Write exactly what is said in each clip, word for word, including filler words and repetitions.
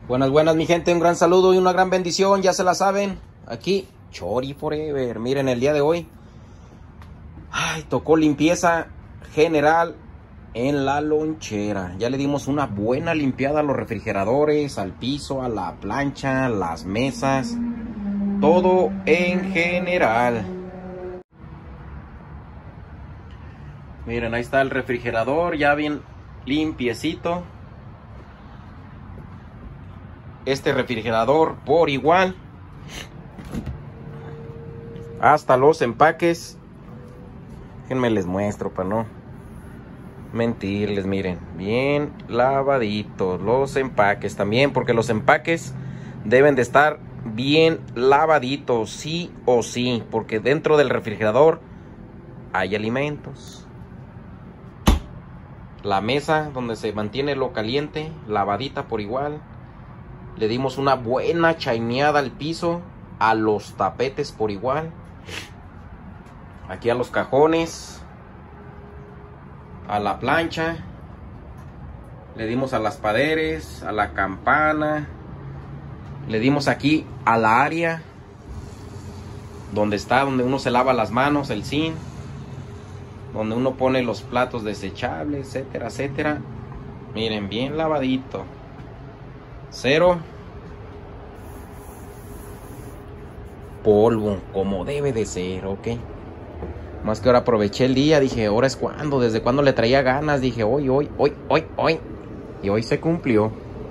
Buenas, buenas mi gente, un gran saludo y una gran bendición, ya se la saben, aquí Chori Forever. Miren, el día de hoy, ay, tocó limpieza general en la lonchera. Ya le dimos una buena limpiada a los refrigeradores, al piso, a la plancha, a las mesas, todo en general. Miren, ahí está el refrigerador, ya bien limpiecito. Este refrigerador por igual, hasta los empaques, déjenme les muestro para no mentirles. Miren, bien lavaditos los empaques también, porque los empaques deben de estar bien lavaditos sí o sí, porque dentro del refrigerador hay alimentos. La mesa donde se mantiene lo caliente, lavadita por igual. Le dimos una buena chaimeada al piso, a los tapetes por igual. Aquí a los cajones, a la plancha. Le dimos a las paredes, a la campana. Le dimos aquí a la área donde está, donde uno se lava las manos, el zinc. Donde uno pone los platos desechables, etcétera, etcétera. Miren, bien lavadito. Cero polvo, como debe de ser, ok. Más que ahora aproveché el día, dije, ahora es cuando, desde cuando le traía ganas, dije, hoy, hoy, hoy, hoy, hoy. Y hoy se cumplió.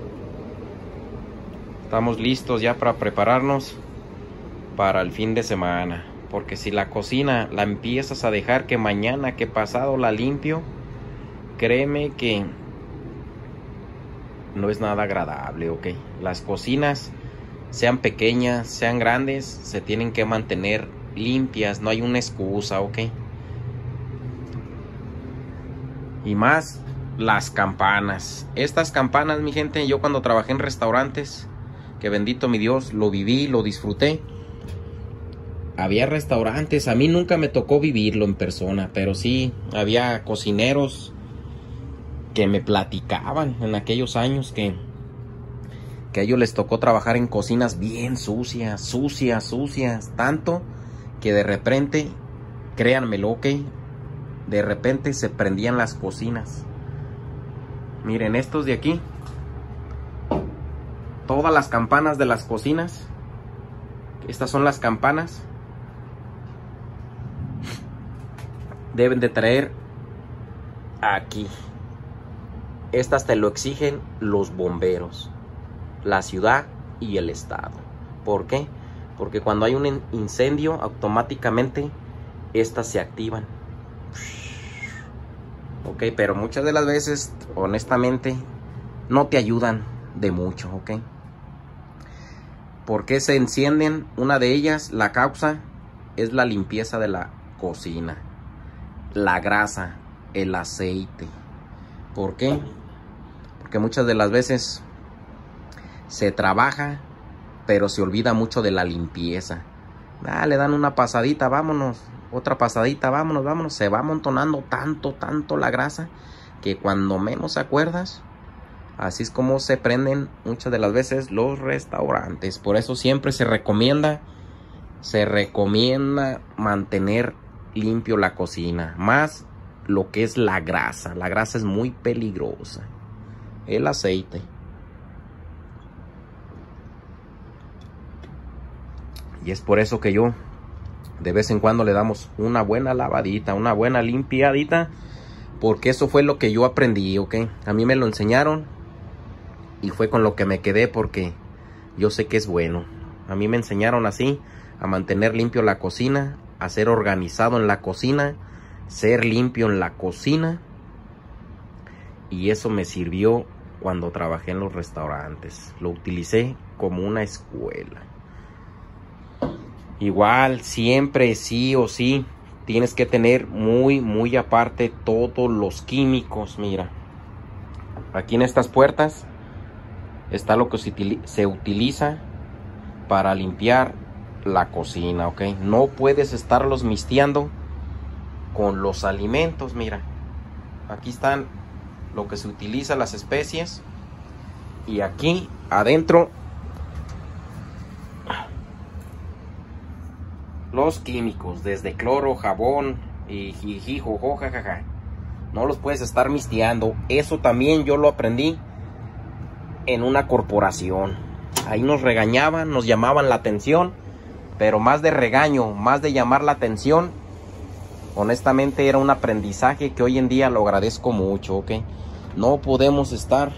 Estamos listos ya para prepararnos para el fin de semana. Porque si la cocina la empiezas a dejar que mañana, que pasado la limpio, créeme que no es nada agradable, ok. Las cocinas, sean pequeñas, sean grandes, se tienen que mantener limpias, no hay una excusa, ok. Y más las campanas. Estas campanas, mi gente, yo cuando trabajé en restaurantes, que bendito mi Dios, lo viví, lo disfruté. Había restaurantes, a mí nunca me tocó vivirlo en persona, pero sí había cocineros que me platicaban en aquellos años que, que a ellos les tocó trabajar en cocinas bien sucias, sucias, sucias, tanto que de repente, créanmelo, ok, de repente se prendían las cocinas. Miren estos de aquí, todas las campanas de las cocinas, estas son las campanas, deben de traer aquí. Estas te lo exigen los bomberos, la ciudad y el estado. ¿Por qué? Porque cuando hay un incendio, automáticamente estas se activan. Ok, pero muchas de las veces, honestamente, no te ayudan de mucho, ok. ¿Por qué se encienden? Una de ellas, la causa, es la limpieza de la cocina. La grasa, el aceite. ¿Por qué? Porque muchas de las veces se trabaja, pero se olvida mucho de la limpieza. Ah, le dan una pasadita, vámonos. Otra pasadita, vámonos, vámonos. Se va amontonando tanto, tanto la grasa, que cuando menos acuerdas, así es como se prenden muchas de las veces los restaurantes. Por eso siempre se recomienda, se recomienda mantener limpio la cocina. Más lo que es la grasa. La grasa es muy peligrosa. El aceite. Y es por eso que yo de vez en cuando le damos una buena lavadita, una buena limpiadita. Porque eso fue lo que yo aprendí, ¿ok? A mí me lo enseñaron y fue con lo que me quedé, porque yo sé que es bueno. A mí me enseñaron así, a mantener limpio la cocina, a ser organizado en la cocina, ser limpio en la cocina. Y eso me sirvió cuando trabajé en los restaurantes. Lo utilicé como una escuela. Igual, siempre, sí o sí, tienes que tener muy, muy aparte todos los químicos. Mira, aquí en estas puertas está lo que se utiliza para limpiar la cocina, ¿ok? No puedes estarlos mixteando con los alimentos. Mira, aquí están lo que se utiliza, las especies, y aquí adentro los químicos, desde cloro, jabón y jiji, jojo, jajaja. No los puedes estar misteando. Eso también yo lo aprendí en una corporación. Ahí nos regañaban, nos llamaban la atención, pero más de regaño, más de llamar la atención. Honestamente era un aprendizaje que hoy en día lo agradezco mucho, ¿ok? No podemos estar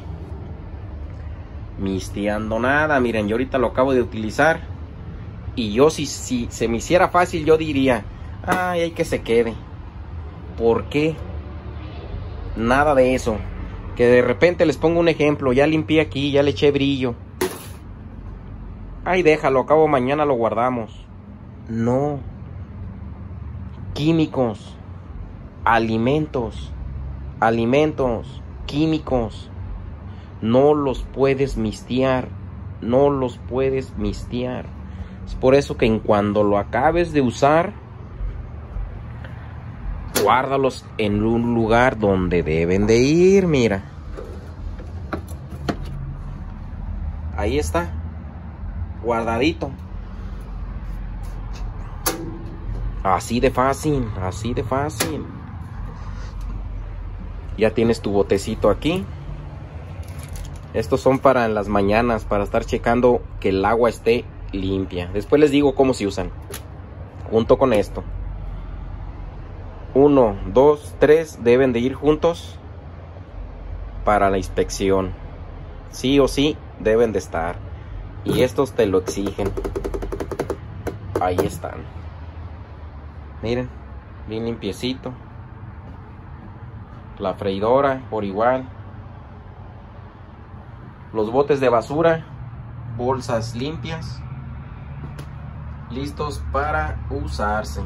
misteando nada. Miren, yo ahorita lo acabo de utilizar. Y yo si, si se me hiciera fácil, yo diría, ay, hay que se quede. ¿Por qué? Nada de eso. Que de repente les pongo un ejemplo. Ya limpié aquí, ya le eché brillo. Ay, déjalo, acabo mañana lo guardamos. No. Químicos. Alimentos. Alimentos. Químicos. No los puedes mistear. No los puedes mistear. Es por eso que en cuando lo acabes de usar, guárdalos en un lugar donde deben de ir, mira. Ahí está. Guardadito. Así de fácil, así de fácil. Ya tienes tu botecito aquí. Estos son para en las mañanas, para estar checando que el agua esté limpia. Después les digo cómo se usan. Junto con esto. Uno, dos, tres deben de ir juntos para la inspección. Sí o sí deben de estar. Y estos te lo exigen. Ahí están. Miren, bien limpiecito. La freidora por igual. Los botes de basura, bolsas limpias, listos para usarse.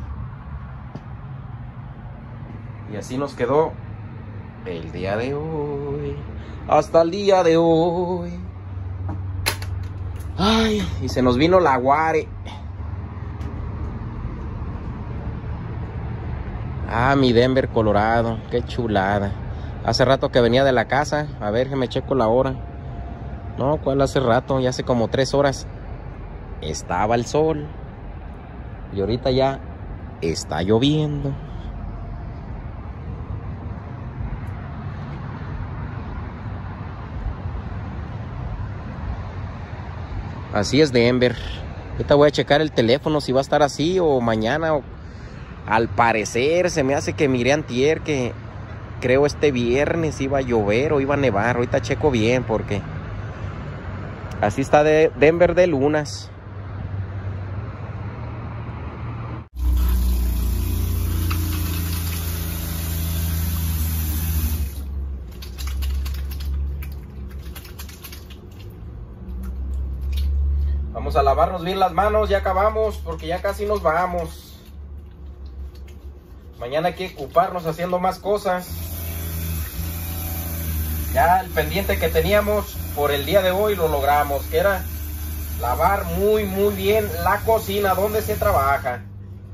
Y así nos quedó el día de hoy. Hasta el día de hoy. Ay, y se nos vino la guare. Ah, mi Denver, Colorado. Qué chulada. Hace rato que venía de la casa. A ver, que me checo la hora. No, ¿cuál hace rato? Ya hace como tres horas. Estaba el sol. Y ahorita ya está lloviendo. Así es Denver. Ahorita voy a checar el teléfono si va a estar así o mañana. O... Al parecer se me hace que miré antier que creo este viernes iba a llover o iba a nevar. Ahorita checo bien porque así está de Denver de lunas. Vamos a lavarnos bien las manos, ya acabamos porque ya casi nos vamos. Mañana hay que ocuparnos haciendo más cosas. Ya el pendiente que teníamos por el día de hoy lo logramos, que era lavar muy muy bien la cocina donde se trabaja.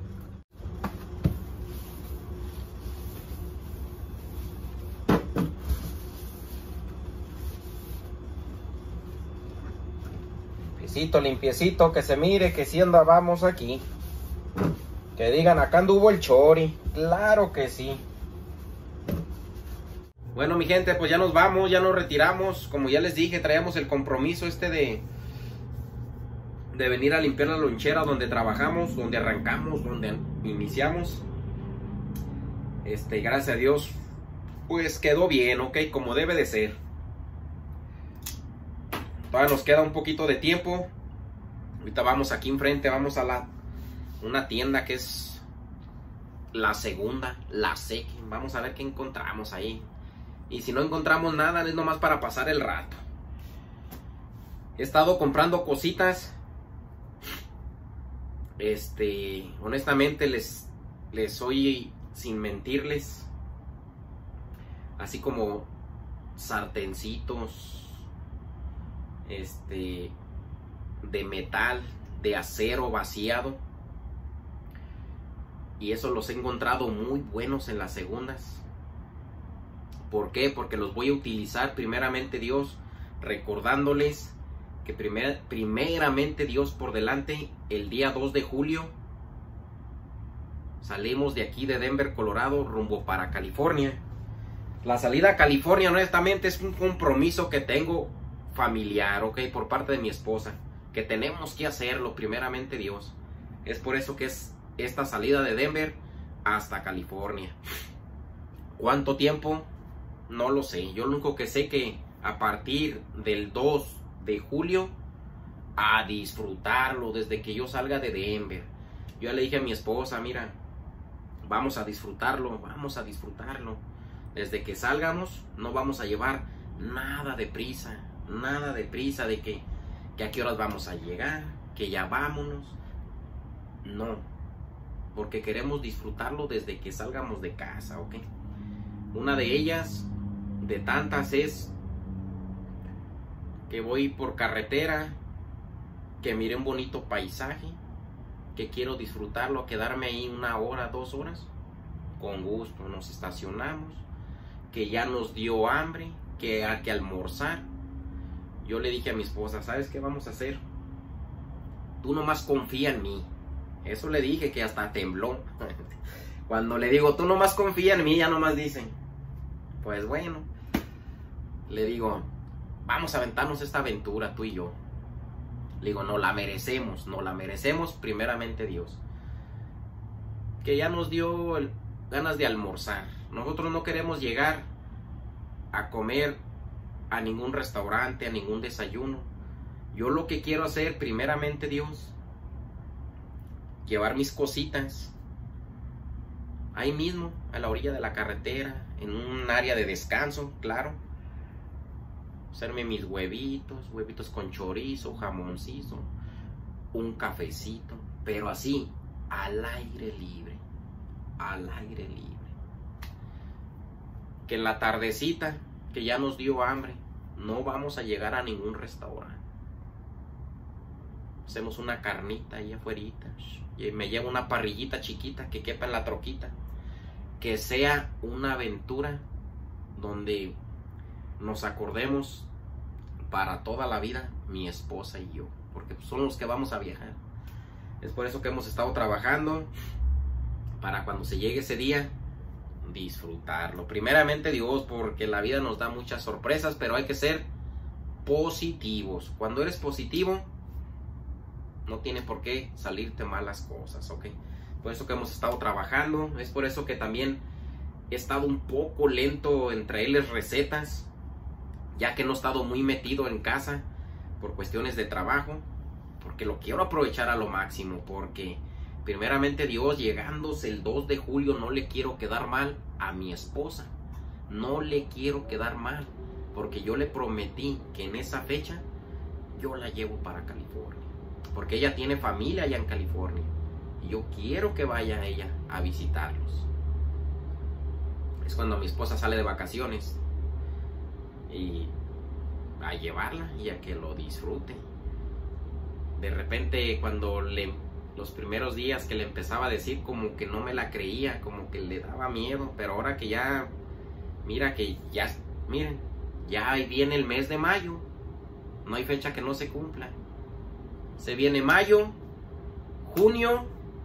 Limpiecito, limpiecito, que se mire que si andábamos aquí. Que digan, acá anduvo el chori. Claro que sí. Bueno, mi gente, pues ya nos vamos, ya nos retiramos. Como ya les dije, traíamos el compromiso este de de venir a limpiar la lonchera donde trabajamos, donde arrancamos, donde iniciamos. Este, gracias a Dios, pues quedó bien, ok, como debe de ser. Todavía nos queda un poquito de tiempo. Ahorita vamos aquí enfrente, vamos a la una tienda que es La Segunda, La Seque. Vamos a ver qué encontramos ahí. Y si no encontramos nada, es nomás para pasar el rato. He estado comprando cositas. Este, honestamente les, les soy sin mentirles. Así como sartencitos. Este, de metal, de acero vaciado. Y eso los he encontrado muy buenos en las segundas. ¿Por qué? Porque los voy a utilizar primeramente Dios, recordándoles que primer, primeramente Dios por delante, el día dos de julio, salimos de aquí de Denver, Colorado, rumbo para California. La salida a California, honestamente, es un compromiso que tengo familiar, ok, por parte de mi esposa, que tenemos que hacerlo, primeramente Dios. Es por eso que es esta salida de Denver hasta California. ¿Cuánto tiempo? No lo sé. Yo lo único que sé que a partir del dos de julio, a disfrutarlo desde que yo salga de Denver. Yo le dije a mi esposa, mira, vamos a disfrutarlo, vamos a disfrutarlo. Desde que salgamos no vamos a llevar nada de prisa, nada de prisa de que, que a qué horas vamos a llegar, que ya vámonos. No, porque queremos disfrutarlo desde que salgamos de casa, ¿ok? Una de ellas, de tantas, es que voy por carretera, que mire un bonito paisaje, que quiero disfrutarlo, quedarme ahí una hora, dos horas, con gusto, nos estacionamos, que ya nos dio hambre, que hay que almorzar. Yo le dije a mi esposa, ¿sabes qué vamos a hacer? Tú nomás confía en mí. Eso le dije, que hasta tembló. Cuando le digo, tú nomás confía en mí, ya nomás dicen, pues bueno. Le digo, vamos a aventarnos esta aventura, tú y yo. Le digo, no la merecemos, no la merecemos primeramente Dios. Que ya nos dio el, ganas de almorzar. Nosotros no queremos llegar a comer a ningún restaurante, a ningún desayuno. Yo lo que quiero hacer primeramente Dios, llevar mis cositas ahí mismo, a la orilla de la carretera, en un área de descanso, claro. Hacerme mis huevitos, huevitos con chorizo, jamoncito, un cafecito, pero así, al aire libre, al aire libre. Que en la tardecita, que ya nos dio hambre, no vamos a llegar a ningún restaurante. Hacemos una carnita ahí afuerita, y me llevo una parrillita chiquita que quepa en la troquita. Que sea una aventura donde nos acordemos para toda la vida, mi esposa y yo, porque son los que vamos a viajar. Es por eso que hemos estado trabajando, para cuando se llegue ese día, disfrutarlo. Primeramente Dios, porque la vida nos da muchas sorpresas, pero hay que ser positivos. Cuando eres positivo, no tiene por qué salirte mal las cosas, ¿ok? Por eso que hemos estado trabajando. Es por eso que también he estado un poco lento en traerles recetas, ya que no he estado muy metido en casa por cuestiones de trabajo, porque lo quiero aprovechar a lo máximo, porque primeramente Dios, llegándose el dos de julio, no le quiero quedar mal a mi esposa, no le quiero quedar mal, porque yo le prometí que en esa fecha yo la llevo para California, porque ella tiene familia allá en California, y yo quiero que vaya ella a visitarlos. Es cuando mi esposa sale de vacaciones, y a llevarla y a que lo disfrute. De repente, cuando le, los primeros días que le empezaba a decir, como que no me la creía, como que le daba miedo, pero ahora que ya, mira que ya, miren, ya ahí viene el mes de mayo, no hay fecha que no se cumpla. Se viene mayo, junio,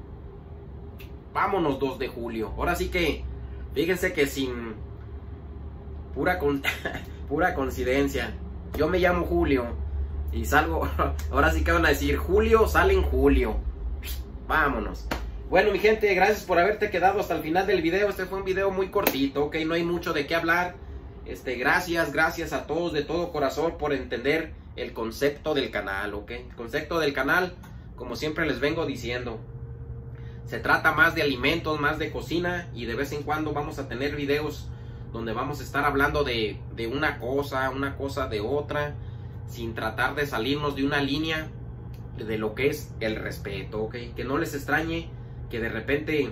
vámonos dos de julio. Ahora sí que, fíjense que sin pura con pura coincidencia, yo me llamo Julio y salgo, ahora sí que van a decir, Julio sale en julio. Vámonos. Bueno, mi gente, gracias por haberte quedado hasta el final del video. Este fue un video muy cortito, ok, no hay mucho de qué hablar. Este, gracias, gracias a todos de todo corazón por entender el concepto del canal, ok. El concepto del canal, como siempre les vengo diciendo, se trata más de alimentos, más de cocina, y de vez en cuando vamos a tener videos donde vamos a estar hablando de, de una cosa, una cosa de otra, sin tratar de salirnos de una línea de lo que es el respeto, ¿ok? Que no les extrañe que de repente,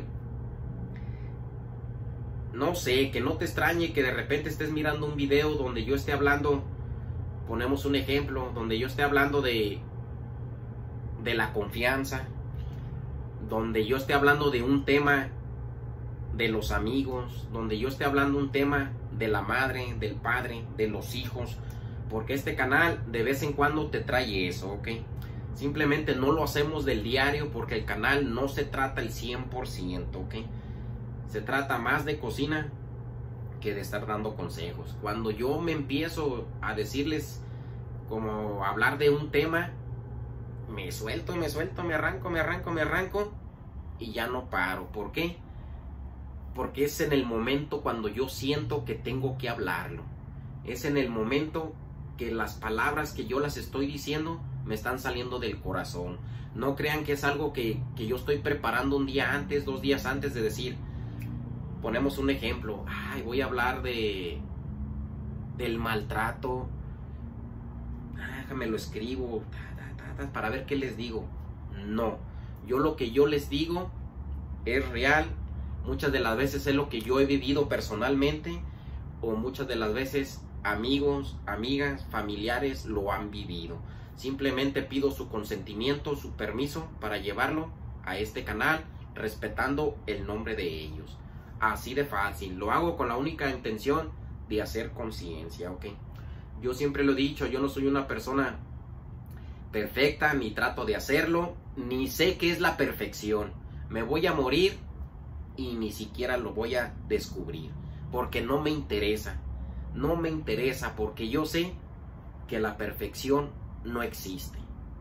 no sé, que no te extrañe que de repente estés mirando un video donde yo esté hablando, ponemos un ejemplo, donde yo esté hablando de, de la confianza, donde yo esté hablando de un tema de los amigos, donde yo esté hablando un tema de la madre, del padre, de los hijos, porque este canal de vez en cuando te trae eso, ¿ok? Simplemente no lo hacemos del diario porque el canal no se trata el cien por ciento, ¿ok? Se trata más de cocina que de estar dando consejos. Cuando yo me empiezo a decirles, como hablar de un tema, me suelto, me suelto, me arranco, me arranco, me arranco y ya no paro. ¿Por qué? Porque es en el momento cuando yo siento que tengo que hablarlo. Es en el momento que las palabras que yo las estoy diciendo me están saliendo del corazón. No crean que es algo que, que yo estoy preparando un día antes, dos días antes de decir. Ponemos un ejemplo. Ay, voy a hablar de del maltrato. Ah, déjame lo escribo para ver qué les digo. No, yo lo que yo les digo es real. Muchas de las veces es lo que yo he vivido personalmente, o muchas de las veces amigos, amigas, familiares lo han vivido. Simplemente pido su consentimiento, su permiso para llevarlo a este canal, respetando el nombre de ellos. Así de fácil. Lo hago con la única intención de hacer conciencia, ¿ok? Yo siempre lo he dicho, yo no soy una persona perfecta, ni trato de hacerlo, ni sé qué es la perfección. Me voy a morir y ni siquiera lo voy a descubrir, porque no me interesa. No me interesa porque yo sé que la perfección no existe.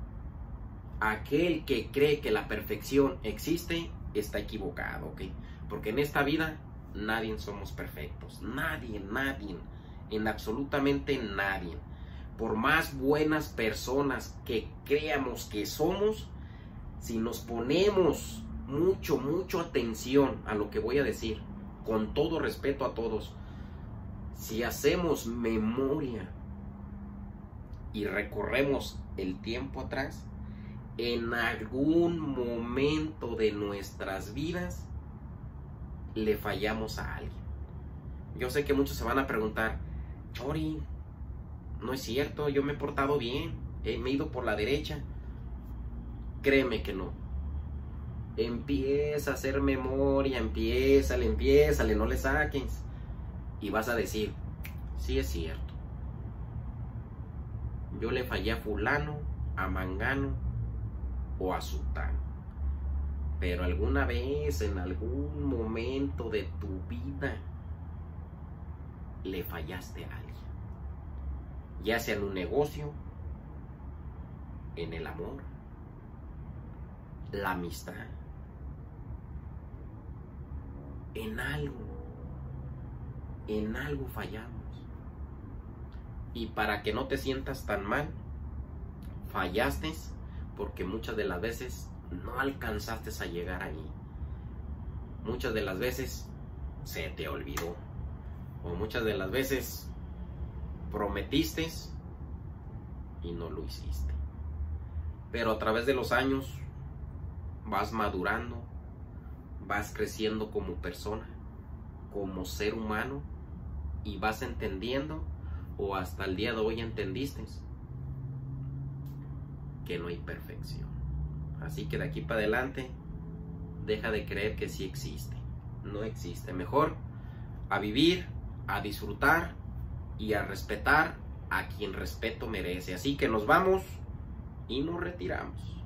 Aquel que cree que la perfección existe está equivocado, ¿ok? Porque en esta vida nadie somos perfectos. Nadie, nadie. En absolutamente nadie. Por más buenas personas que creamos que somos, si nos ponemos mucho, mucho atención a lo que voy a decir, con todo respeto a todos, si hacemos memoria y recorremos el tiempo atrás, en algún momento de nuestras vidas le fallamos a alguien. Yo sé que muchos se van a preguntar, Chori, no es cierto, yo me he portado bien, eh, me he ido por la derecha. Créeme que no. Empieza a hacer memoria, empiézale, empiézale, no le saques. Y vas a decir, sí es cierto. Yo le fallé a fulano, a mangano o a sutano. Pero alguna vez, en algún momento de tu vida, le fallaste a alguien. Ya sea en un negocio, en el amor, la amistad, en algo, en algo fallamos. Y para que no te sientas tan mal, fallaste porque muchas de las veces no alcanzaste a llegar ahí. Muchas de las veces se te olvidó. O muchas de las veces prometiste y no lo hiciste. Pero a través de los años vas madurando, vas creciendo como persona, como ser humano, y vas entendiendo, o hasta el día de hoy entendiste, que no hay perfección. Así que de aquí para adelante, deja de creer que sí existe. No existe. Mejor a vivir, a disfrutar y a respetar a quien respeto merece. Así que nos vamos y nos retiramos.